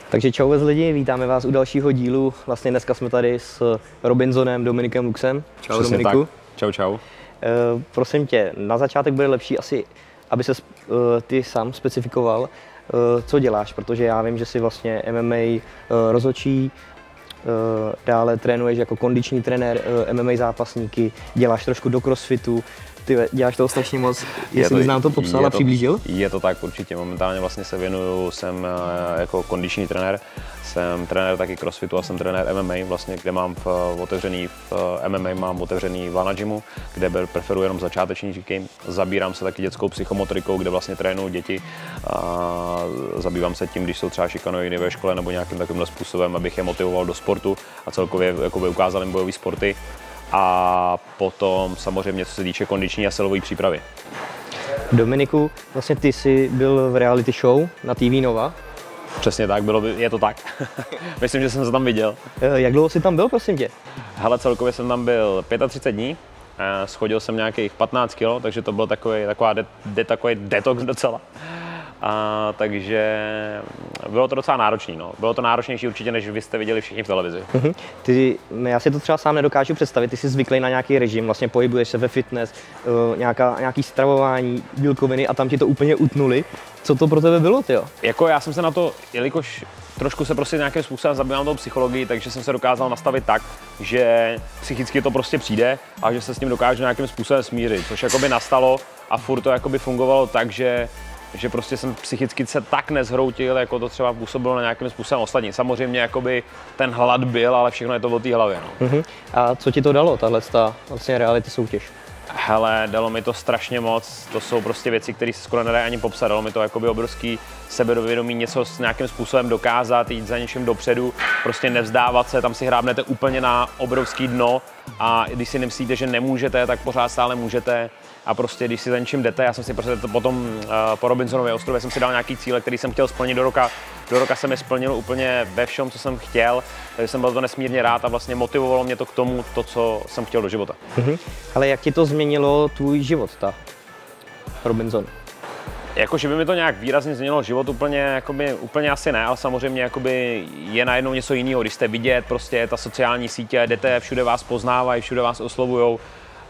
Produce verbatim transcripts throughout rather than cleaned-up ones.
Takže čau lidi, vítáme vás u dalšího dílu. Vlastně dneska jsme tady s Robinsonem Dominikem Luxem. Čau Přesně Dominiku. Tak. Čau, čau. Uh, prosím tě, na začátek bude lepší asi, aby se uh, ty sám specifikoval, uh, co děláš, protože já vím, že jsi vlastně M M A uh, rozhodčí, uh, dále trénuješ jako kondiční trenér uh, M M A zápasníky, děláš trošku do crossfitu. Ty děláš toho strašně moc, jestli bys nám to popsal a přiblížil? Je to tak určitě, momentálně vlastně se věnuju, jsem jako kondiční trenér, jsem trenér taky crossfitu a jsem trenér M M A, vlastně, kde mám v, otevřený, v M M A mám otevřený Lana Gymu, kde preferuji jenom začátečníky, zabírám se taky dětskou psychomotorikou, kde vlastně trénuju děti a zabývám se tím, když jsou třeba šikanoidy ve škole nebo nějakým takovým způsobem, abych je motivoval do sportu a celkově jakoby ukázal jim bojové sporty. A potom samozřejmě, co se týče kondiční a silové přípravy. Dominiku, vlastně ty jsi byl v reality show na T V Nova. Přesně tak, bylo by, je to tak. Myslím, že jsem se tam viděl. Jak dlouho jsi tam byl, prosím tě? Hele, celkově jsem tam byl třicet pět dní, schodil jsem nějakých patnáct kilo, takže to byl takový, taková de, de, takový detox docela. A, takže bylo to docela náročné. No. Bylo to náročnější určitě, než vy jste viděli všichni v televizi. Uh-huh. Ty, já si to třeba sám nedokážu představit, ty jsi zvyklý na nějaký režim, vlastně pohybuješ se ve fitness, uh, nějaká, nějaký stravování, bílkoviny a tam ti to úplně utnuli. Co to pro tebe bylo, tyjo? Jako já jsem se na to, jelikož trošku se prostě nějakým způsobem zabývám tou psychologii, takže jsem se dokázal nastavit tak, že psychicky to prostě přijde a že se s tím dokážu nějakým způsobem smířit, což jakoby nastalo a furt to jakoby fungovalo tak, že že prostě jsem psychicky se tak nezhroutil, jako to třeba působilo na nějakým způsobem ostatní. Samozřejmě jakoby ten hlad byl, ale všechno je to o té hlavě. No. Uh-huh. A co ti to dalo, tahle ta vlastně reality soutěž? Hele, dalo mi to strašně moc, to jsou prostě věci, které se skoro nedají ani popsat, dalo mi to jakoby obrovský sebevědomí, něco s nějakým způsobem dokázat, jít za něčím dopředu, prostě nevzdávat se, tam si hrábnete úplně na obrovský dno a když si nemyslíte, že nemůžete, tak pořád stále můžete. A prostě, když si za něčím jdete, já jsem si prostě to potom uh, po Robinsonově ostrově jsem si dal nějaký cíle, který jsem chtěl splnit do roka. Do roka jsem je splnil úplně ve všem, co jsem chtěl, takže jsem byl to nesmírně rád a vlastně motivovalo mě to k tomu, to, co jsem chtěl do života. Mhm. Ale jak ti to změnilo tvůj život, ta Robinson? Jako, že by mi to nějak výrazně změnilo život, úplně, jakoby, úplně asi ne, ale samozřejmě jakoby, je najednou něco jiného, když jste vidět, prostě ta sociální sítě, jdete, všude vás poznávají, všude vás oslovujou.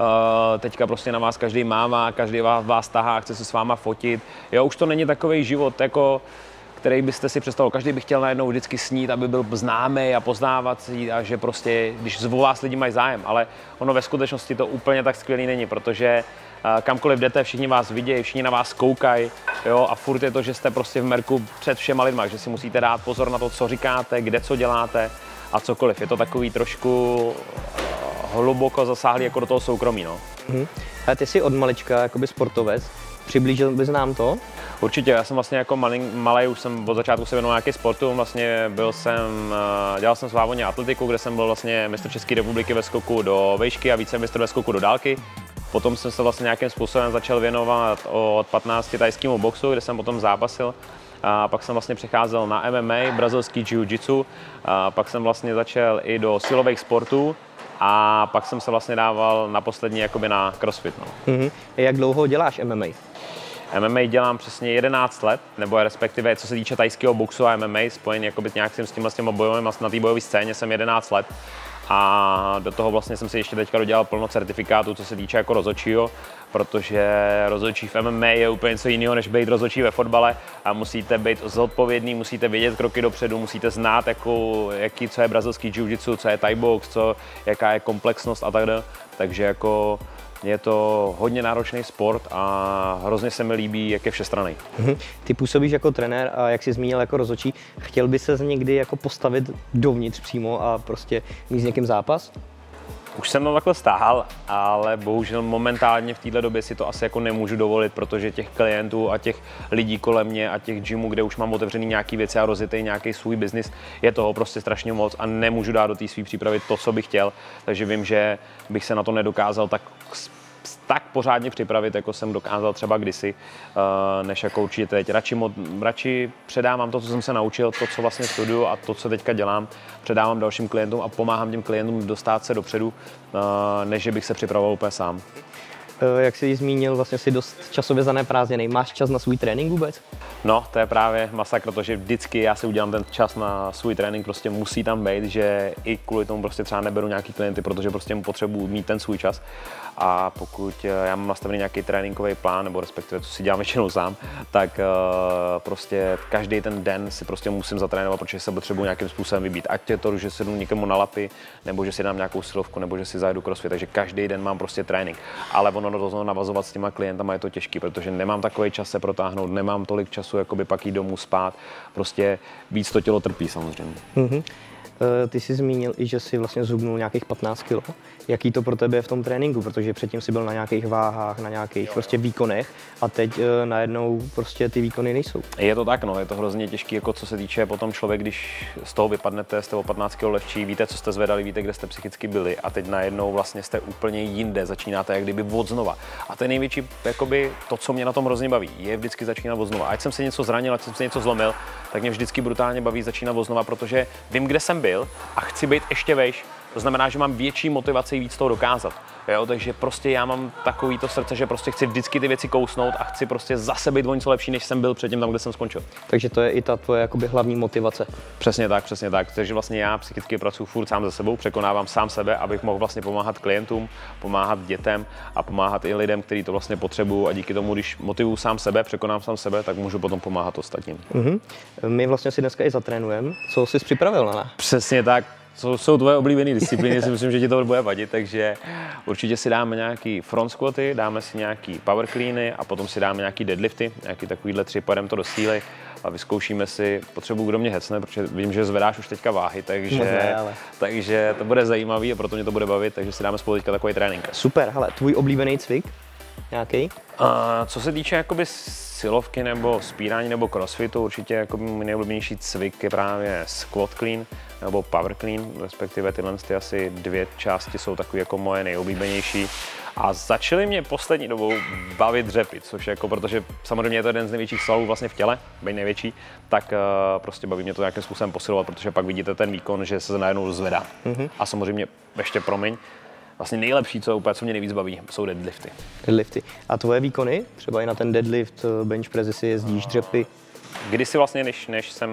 Uh, teďka prostě na vás každý mává, každý vás, vás tahá, chce se s váma fotit. Jo, už to není takový život, jako, který byste si představil. Každý by chtěl najednou vždycky snít, aby byl známý a poznávat si a že prostě, když o vás lidi mají zájem. Ale ono ve skutečnosti to úplně tak skvělý není, protože uh, kamkoliv jdete, všichni vás vidějí, všichni na vás koukají, jo, a furt je to, že jste prostě v merku před všema lidma, že si musíte dát pozor na to, co říkáte, kde co děláte a cokoliv. Je to takový trošku hluboko zasáhlý jako do toho soukromí, no. Mhm. A ty jsi od malička jakoby sportovec, přiblížil bys nám to? Určitě, já jsem vlastně jako malý, malej, už jsem od začátku se věnoval nějaký sportu, vlastně byl jsem, dělal jsem svávodně atletiku, kde jsem byl vlastně mistr České republiky ve skoku do vejšky a více mistr ve skoku do dálky. Potom jsem se vlastně nějakým způsobem začal věnovat od patnácti tajskému boxu, kde jsem potom zápasil. A pak jsem vlastně přecházel na M M A, brazilský jiu-jitsu, a pak jsem vlastně začal i do silových sportů. A pak jsem se vlastně dával na poslední jakoby na crossfit. No. Mm-hmm. Jak dlouho děláš M M A? M M A dělám přesně jedenáct let, nebo respektive co se týče tajského boxu a M M A, spojený jakoby nějak s tím, s těma bojovým, na té bojové scéně jsem jedenáct let. A do toho vlastně jsem si ještě teďka dodělal plno certifikátů, co se týče jako rozhodčího, protože rozhodčí v M M A je úplně něco jiného, než být rozhodčí ve fotbale a musíte být zodpovědný, musíte vědět kroky dopředu, musíte znát, jako, jaký, co je brazilský jiu-jitsu, co je thai box, co, jaká je komplexnost a tak dále. Takže jako je to hodně náročný sport a hrozně se mi líbí, jak je všestranný. Mhm. Ty působíš jako trenér a jak jsi zmínil jako rozhodčí, chtěl by ses někdy jako postavit dovnitř přímo a prostě mít s někým zápas? Už jsem to takhle stál, ale bohužel momentálně v této době si to asi jako nemůžu dovolit, protože těch klientů a těch lidí kolem mě a těch gymů, kde už mám otevřený nějaký věci a rozjetý nějaký svůj biznis, je toho prostě strašně moc a nemůžu dát do té své přípravy to, co bych chtěl. Takže vím, že bych se na to nedokázal tak tak pořádně připravit, jako jsem dokázal třeba kdysi, než jako určitě teď. Radši, mod, radši předávám to, co jsem se naučil, to, co vlastně studuju a to, co teďka dělám, předávám dalším klientům a pomáhám těm klientům dostat se dopředu, než bych se připravoval úplně sám. Jak jsi zmínil, vlastně si dost časově zaneprázdněný. Máš čas na svůj trénink vůbec? No, to je právě masakr, protože vždycky já si udělám ten čas na svůj trénink, prostě musí tam být, že i kvůli tomu prostě třeba neberu nějaký klienty, protože prostě mu potřebuji mít ten svůj čas. A pokud já mám nastavený nějaký tréninkový plán, nebo respektive co si dělám většinou sám, tak uh, prostě každý ten den si prostě musím zatrénovat, protože se potřebuji nějakým způsobem vybít. Ať je to, že se jdu někomu na lapy, nebo že si dám nějakou silovku, nebo že si zajdu crossfit, takže každý den mám prostě trénink. Ale ono to navazovat s těma klientama je to těžké, protože nemám takový čas se protáhnout, nemám tolik času, jakoby pak jít domů spát, prostě víc to tělo trpí samozřejmě. Mm-hmm. Ty jsi zmínil i, že jsi vlastně zhubnul nějakých patnáct kilo. Jaký to pro tebe je v tom tréninku, protože předtím jsi byl na nějakých váhách, na nějakých prostě výkonech a teď najednou prostě ty výkony nejsou. Je to tak, no, je to hrozně těžké, jako co se týče potom člověk, když z toho vypadnete, jste o patnáct kilo lehčí, víte, co jste zvedali, víte, kde jste psychicky byli a teď najednou vlastně jste úplně jinde, začínáte jak kdyby od znova. A to je největší, jakoby to, co mě na tom hrozně baví, je vždycky začínat od znova. Ať jsem se něco zranil, ať jsem se něco zlomil, tak mě vždycky brutálně baví začínat od znova, protože vím, kde jsem byl a chci být ještě vejš. To znamená, že mám větší motivaci víc toho dokázat. Jo, takže prostě já mám takový to srdce, že prostě chci vždycky ty věci kousnout a chci prostě zase být o něco lepší, než jsem byl předtím tam, kde jsem skončil. Takže to je i ta tvoje jakoby hlavní motivace. Přesně tak, přesně tak. Takže vlastně já psychicky pracuji furt sám se sebou, překonávám sám sebe, abych mohl vlastně pomáhat klientům, pomáhat dětem a pomáhat i lidem, kteří to vlastně potřebují a díky tomu, když motivuju sám sebe, překonám sám sebe, tak můžu potom pomáhat ostatním. Mm-hmm. My vlastně si dneska i zatrénujeme. Co jsi připravil na nás? Přesně tak. Co jsou tvoje oblíbené disciplíny, si myslím, že ti to bude vadit, takže určitě si dáme nějaký front squaty, dáme si nějaký power cleany a potom si dáme nějaký deadlifty, nějaký takovýhle tři, pojedeme to do síly a vyzkoušíme si, potřebuji, kdo mě hecne, protože vím, že zvedáš už teďka váhy, takže, ne, ale... takže to bude zajímavý a proto mě to bude bavit, takže si dáme spolu teďka takový trénink. Super, hele, tvůj oblíbený cvik? Nějaký? A co se týče jakoby silovky nebo spírání nebo crossfitu, určitě jakoby můj nejoblíbenější cvik je právě squat clean nebo power clean, respektive tyhle ty asi dvě části jsou takové jako moje nejoblíbenější. A začaly mě poslední dobou bavit dřepy, což jako, protože samozřejmě je to jeden z největších svalů vlastně v těle, být největší, tak uh, prostě baví mě to nějakým způsobem posilovat, protože pak vidíte ten výkon, že se najednou zvedá. Mm-hmm. A samozřejmě ještě promiň, vlastně nejlepší, co úplně, co mě nejvíc baví, jsou deadlifty. Deadlifty. A tvoje výkony? Třeba i na ten deadlift, bench press, si jezdíš, dřepy? Kdysi vlastně, než, než jsem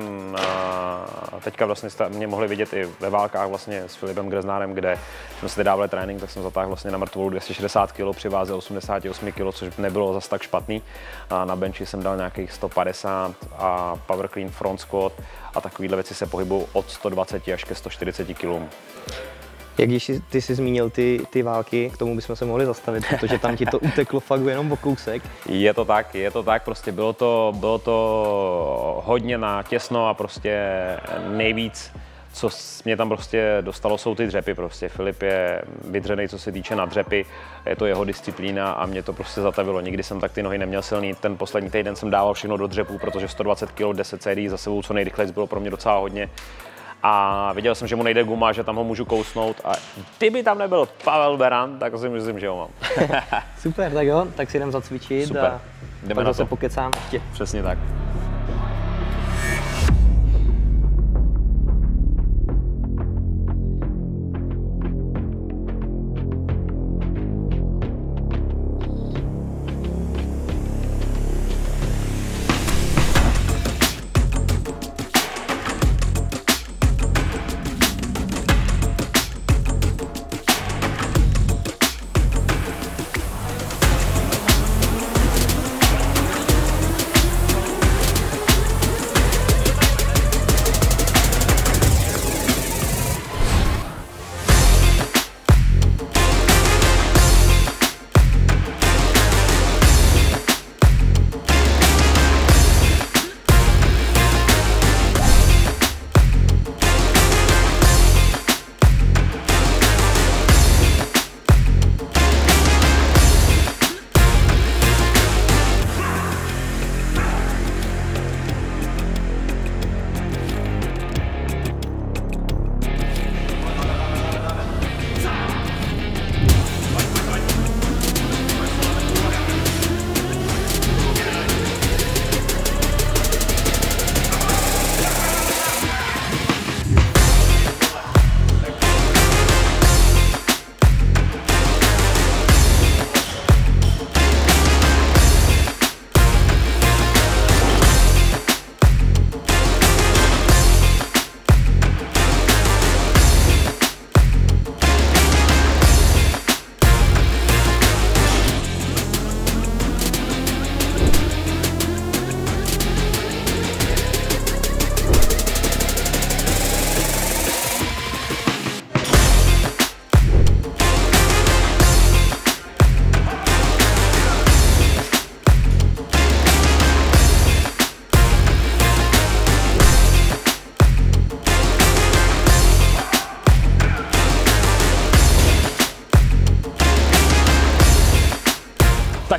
uh, teďka vlastně mě mohli vidět i ve válkách vlastně s Filipem Greznárem, kde jsme si dávali trénink, tak jsem zatáhl vlastně na mrtvolu dvě stě šedesát kilo při váze osmdesát osm kilo, což nebylo zas tak špatný. A na benchi jsem dal nějakých sto padesát a power clean front squat a takovýhle věci se pohybují od sto dvacet až ke sto čtyřicet kilům. Jak když ty jsi zmínil ty, ty války, k tomu bychom se mohli zastavit, protože tam ti to uteklo fakt jenom o kousek. Je to tak, je to tak, prostě bylo to, bylo to hodně na těsno a prostě nejvíc, co mě tam prostě dostalo, jsou ty dřepy prostě. Filip je vydřenej, co se týče na dřepy, je to jeho disciplína a mě to prostě zatavilo. Nikdy jsem tak ty nohy neměl silný, ten poslední týden jsem dával všechno do dřepů, protože sto dvacet kilo, deset sérií za sebou co nejrychleji bylo pro mě docela hodně. A viděl jsem, že mu nejde guma, že tam ho můžu kousnout a kdyby tam nebyl Pavel Beran, tak si myslím, že ho mám. Super, tak jo, tak si jdem zacvičit. Super. A jdeme pak na zase to. pokecám ještě. Přesně tak.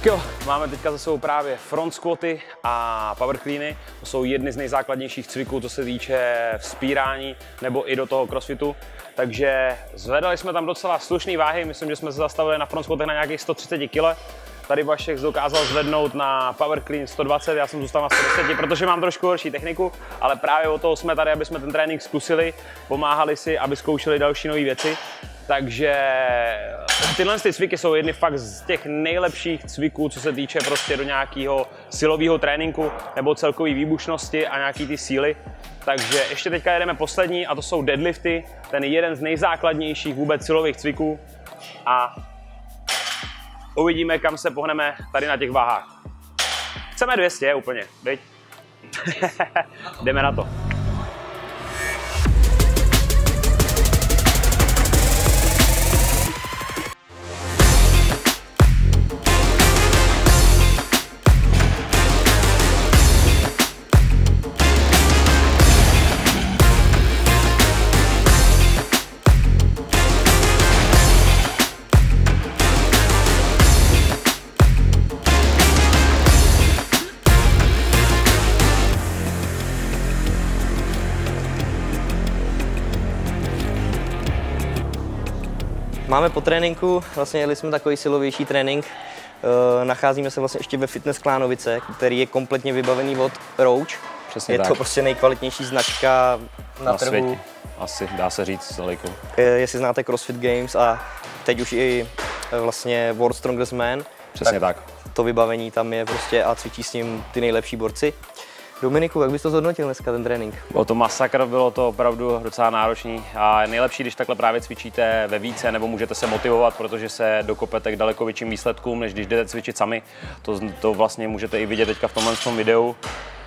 Tak jo, máme teďka za sebou právě front squaty a power cleany. To jsou jedny z nejzákladnějších cviků, co se týče vzpírání nebo i do toho crossfitu. Takže zvedali jsme tam docela slušné váhy, myslím, že jsme se zastavili na front squatech na nějakých sto třicet kg. Tady Vašek dokázal zvednout na power clean sto dvacet, já jsem zůstal na sto deset, protože mám trošku horší techniku, ale právě o toho jsme tady, aby jsme ten trénink zkusili, pomáhali si, aby zkoušeli další nové věci. Takže tyhle ty cviky jsou jedny fakt z těch nejlepších cviků, co se týče prostě do nějakého silového tréninku nebo celkové výbušnosti a nějaký ty síly. Takže ještě teďka jedeme poslední a to jsou deadlifty, ten jeden z nejzákladnějších vůbec silových cviků a uvidíme, kam se pohneme tady na těch váhách. Chceme dvě stě úplně, viď? Jdeme na to. Máme po tréninku, vlastně jeli jsme takový silovější trénink. E, nacházíme se vlastně ještě ve Fitness Klánovice, který je kompletně vybavený od Roach. Přesně je tak. to prostě nejkvalitnější značka na, na trhu. Světě. Asi dá se říct daleko. E, jestli znáte CrossFit Games a teď už i vlastně World Strongest Man. Přesně tak. tak. To vybavení tam je prostě a cvičí s ním ty nejlepší borci. Dominiku, jak bys to zhodnotil dneska, ten trénink? Bylo to masakr, bylo to opravdu docela náročný a nejlepší, když takhle právě cvičíte ve více nebo můžete se motivovat, protože se dokopete k daleko větším výsledkům, než když jdete cvičit sami. To, to vlastně můžete i vidět teďka v tomhle videu,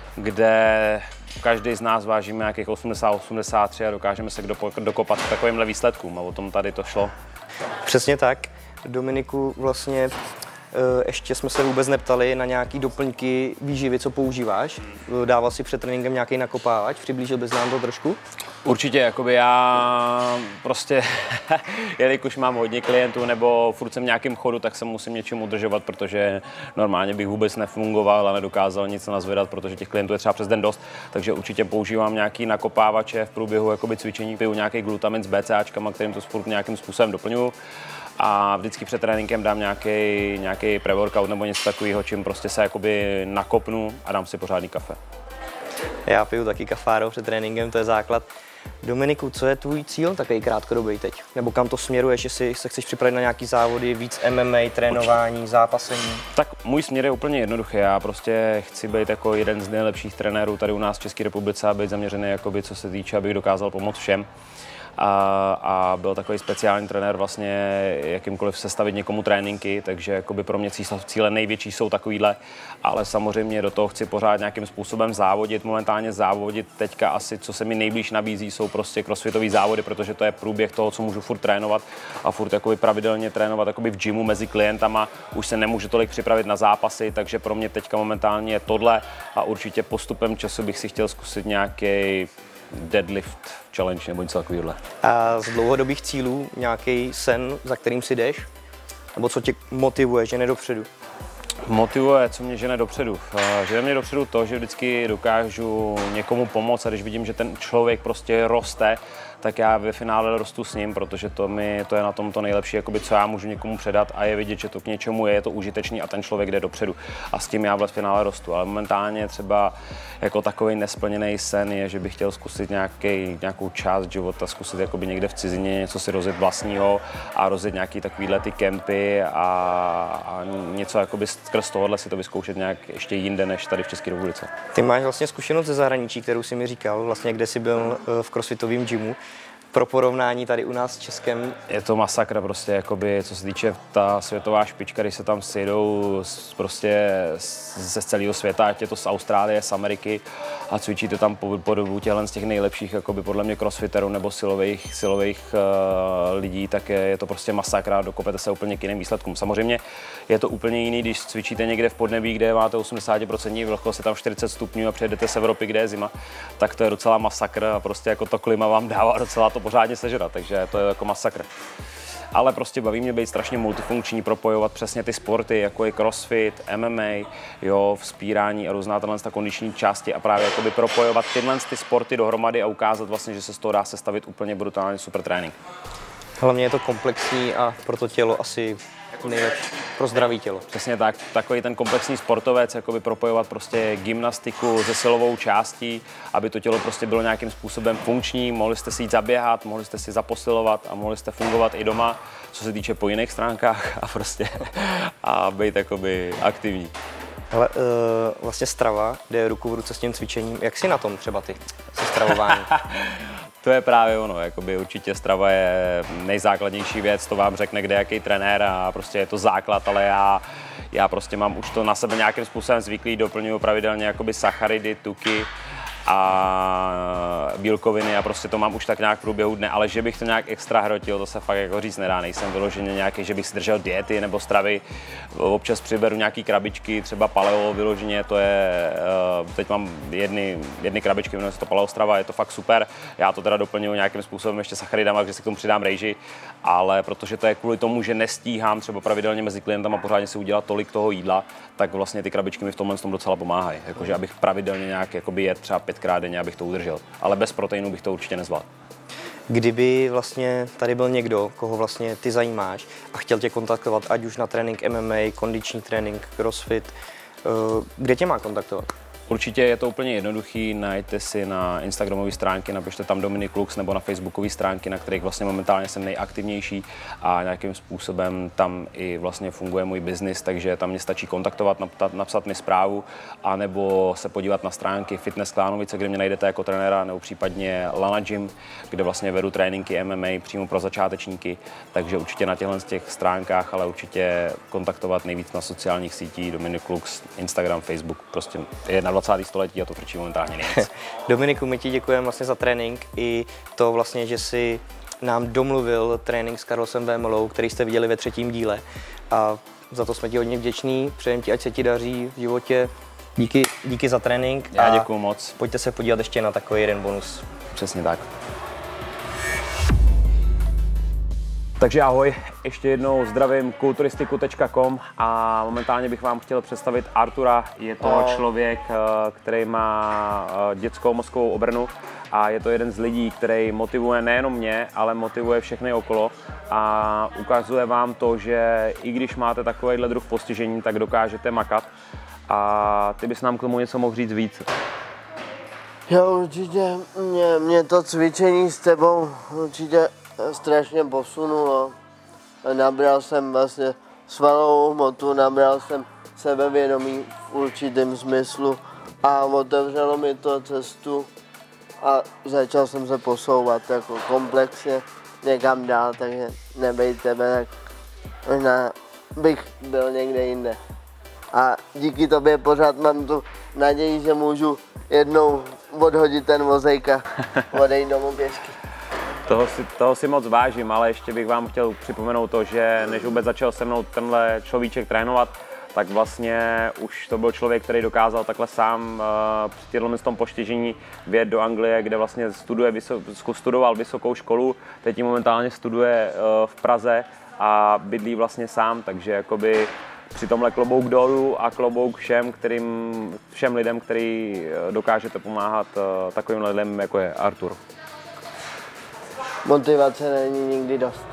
kde každý z nás vážíme nějakých osmdesát osmdesát tři a dokážeme se dokopat k takovýmhle výsledkům a o tom tady to šlo. Přesně tak. Dominiku, vlastně ještě jsme se vůbec neptali na nějaké doplňky výživy, co používáš. Dával si před tréninkem nějaký nakopávač, přiblížil bys nám to trošku? Určitě, jakoby já prostě, jelikož mám hodně klientů nebo furt jsem v nějakém chodu, tak se musím něčím udržovat, protože normálně bych vůbec nefungoval a nedokázal nic nazvedat, protože těch klientů je třeba přes den dost, takže určitě používám nějaký nakopávače v průběhu jakoby cvičení, piju nějaký glutamin s BCAčkama, kterým to sport nějakým způsobem doplňuju. A vždycky před tréninkem dám nějaký, nějaký pre-workout nebo něco takového, čím prostě se jakoby nakopnu a dám si pořádný kafe. Já piju taky kafáro před tréninkem, to je základ. Dominiku, co je tvůj cíl takový krátkodobý teď? Nebo kam to směruješ, jestli se chceš připravit na nějaký závody, víc M M A, trénování, zápasení? Tak můj směr je úplně jednoduchý. Já prostě chci být jako jeden z nejlepších trenérů tady u nás v České republice a být zaměřený, jakoby, co se týče, abych dokázal pomoct všem. A, a byl takový speciální trenér vlastně jakýmkoliv sestavit někomu tréninky, takže jakoby pro mě cíle největší jsou takovýhle, ale samozřejmě do toho chci pořád nějakým způsobem závodit, momentálně závodit teďka asi, co se mi nejblíž nabízí, jsou prostě crossfitové závody, protože to je průběh toho, co můžu furt trénovat a furt jakoby pravidelně trénovat jakoby v gymu mezi klientama, už se nemůžu tolik připravit na zápasy, takže pro mě teďka momentálně je tohle a určitě postupem času bych si chtěl zkusit nějaký deadlift challenge nebo něco takového. A z dlouhodobých cílů nějaký sen, za kterým si jdeš? Nebo co tě motivuje, že nedopředu? Motivuje, co mě žene dopředu. Žene mě dopředu to, že vždycky dokážu někomu pomoct a když vidím, že ten člověk prostě roste, tak já ve finále rostu s ním, protože to, mi, to je na tom to nejlepší, jakoby, co já můžu někomu předat a je vidět, že to k něčemu je, je to užitečný a ten člověk jde dopředu. A s tím já v finále rostu. Ale momentálně třeba jako takový nesplněný sen je, že bych chtěl zkusit nějaký, nějakou část života, zkusit jakoby někde v cizině něco si rozjet vlastního a rozjet nějaký takovýhle ty kempy a, a něco jakoby skrz tohohle si to vyzkoušet nějak ještě jinde než tady v České republice. Ty máš vlastně zkušenost ze zahraničí, kterou jsi mi říkal, vlastně kde jsi byl v crossfitovém gymu. Pro porovnání tady u nás v Českém. Je to masakr prostě, jakoby, co se týče ta světová špička, když se tam sejdou z, prostě ze celého světa, ať je to z Austrálie, z Ameriky a cvičíte tam po, po dobu těchhle z těch nejlepších, jakoby podle mě crossfiterů nebo silových, silových uh, lidí, tak je, je to prostě masakr a dokopete se úplně k jiným výsledkům. Samozřejmě je to úplně jiný, když cvičíte někde v podnebí, kde máte osmdesát procent vlhkost, je tam čtyřicet stupňů a přijedete z Evropy, kde je zima, tak to je docela masakr a prostě jako to klima vám dává docela to pořádně sežrat, takže to je jako masakr. ale prostě baví mě být strašně multifunkční, propojovat přesně ty sporty, jako je crossfit, M M A, jo, vzpírání a různá tato kondiční části a právě jakoby propojovat tyhle ty sporty dohromady a ukázat vlastně, že se z toho dá sestavit úplně brutálně super trénink. Hlavně je to komplexní a pro to tělo asi nejlepší, pro zdravý tělo. Přesně tak, takový ten komplexní sportovec, jakoby propojovat prostě gymnastiku se silovou částí, aby to tělo prostě bylo nějakým způsobem funkční, mohli jste si jít zaběhat, mohli jste si zaposilovat a mohli jste fungovat i doma, co se týče po jiných stránkách a prostě a být jakoby aktivní. Ale uh, vlastně strava jde ruku v ruce s tím cvičením. Jak jsi na tom třeba ty se stravováním? To je právě ono, jakoby určitě strava je nejzákladnější věc, to vám řekne kde jaký trenér a prostě je to základ, ale já, já prostě mám už to na sebe nějakým způsobem zvyklý, doplňuji pravidelně jakoby sacharidy, tuky a bílkoviny a prostě to mám už tak nějak v průběhu dne, ale že bych to nějak extra hrotil, to se fakt jako říct nedá, nejsem vyloženě nějaký, že bych si držel diety nebo stravy, občas přiberu nějaký krabičky, třeba paleo vyloženě, to je, teď mám jedny, jedny krabičky, jmenuje se to paleo strava, je to fakt super, já to teda doplňuji nějakým způsobem ještě sacharidama, že si k tomu přidám rejži, ale protože to je kvůli tomu, že nestíhám třeba pravidelně mezi klientama pořádně si udělat tolik toho jídla, tak vlastně ty krabičky mi v tomhle tom docela pomáhají, jakože abych pravidelně nějak jakoby jet třeba pětkrát denně, abych to udržel, ale bez proteinu bych to určitě nezvládl. Kdyby vlastně tady byl někdo, koho vlastně ty zajímáš a chtěl tě kontaktovat, ať už na trénink M M A, kondiční trénink, crossfit, kde tě má kontaktovat? Určitě je to úplně jednoduchý, najděte si na instagramové stránky, napište tam Dominik Lux nebo na facebookové stránky, na kterých vlastně momentálně jsem nejaktivnější a nějakým způsobem tam i vlastně funguje můj biznis, takže tam mě stačí kontaktovat, napsat mi zprávu a nebo se podívat na stránky Fitness Klánovice, kde mě najdete jako trenéra, nebo případně Lana Gym, kde vlastně vedu tréninky M M A přímo pro začátečníky, takže určitě na těchto těch stránkách, ale určitě kontaktovat nejvíc na sociálních sítích Dominik Lux, Instagram, Facebook, prostě je na dvacátém století a to frčí momentálně nejvíc. Dominiku, my ti děkujeme vlastně za trénink i to vlastně, že jsi nám domluvil trénink s Karlosem Vémolou, který jste viděli ve třetím díle a za to jsme ti hodně vděční, přejeme ti, ať se ti daří v životě. Díky, díky za trénink. Já děkuju moc. Pojďte se podívat ještě na takový jeden bonus. Přesně tak. Takže ahoj, ještě jednou zdravím kulturistiku tečka com a momentálně bych vám chtěl představit Artura. Je to člověk, který má dětskou mozkovou obrnu a je to jeden z lidí, který motivuje nejenom mě, ale motivuje všechny okolo a ukazuje vám to, že i když máte takovýhle druh postižení, tak dokážete makat a ty bys nám k tomu něco mohl říct víc. Jo, určitě mě, mě to cvičení s tebou určitě strašně posunulo. Nabral jsem vlastně svalovou hmotu, nabral jsem sebevědomí v určitém smyslu a otevřelo mi to cestu a začal jsem se posouvat jako komplexně někam dál, takže nebej tebe, tak možná bych byl někde jinde. A díky tobě pořád mám tu naději, že můžu jednou odhodit ten vozejk a odejít domů pěšky. Toho si, toho si moc vážím, ale ještě bych vám chtěl připomenout to, že než vůbec začal se mnou tenhle človíček trénovat, tak vlastně už to byl člověk, který dokázal takhle sám uh, při těmhle tom postižení vyjet do Anglie, kde vlastně studuje, vysok, studoval vysokou školu, teď momentálně studuje uh, v Praze a bydlí vlastně sám, takže jakoby při tomhle klobouk dolů a klobouk všem, kterým, všem lidem, který dokážete pomáhat uh, takovým lidem, jako je Artur. Motivace není nikdy dost.